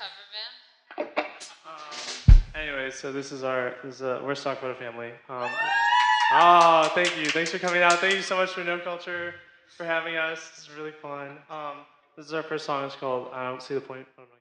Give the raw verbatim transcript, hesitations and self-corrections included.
cover band. Um, anyway, so this is our, this is a, we're Stock Photo Family. Um, oh, thank you. Thanks for coming out. Thank you so much for No Culture for having us. This is really fun. Um, this is our first song. It's called I Don't See the Point.